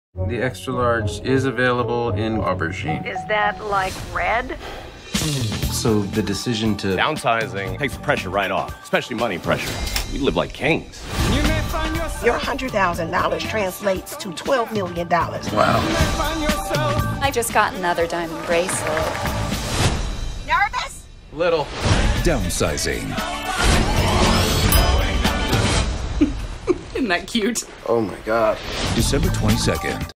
The extra large is available in aubergine. Is that like red? So the decision to Downsizing takes the pressure right off, especially money pressure. We live like kings. Your $100,000 translates to $12 million. Wow. I just got another diamond bracelet. Nervous? Little. Downsizing. Isn't that cute? Oh my God. December 22nd.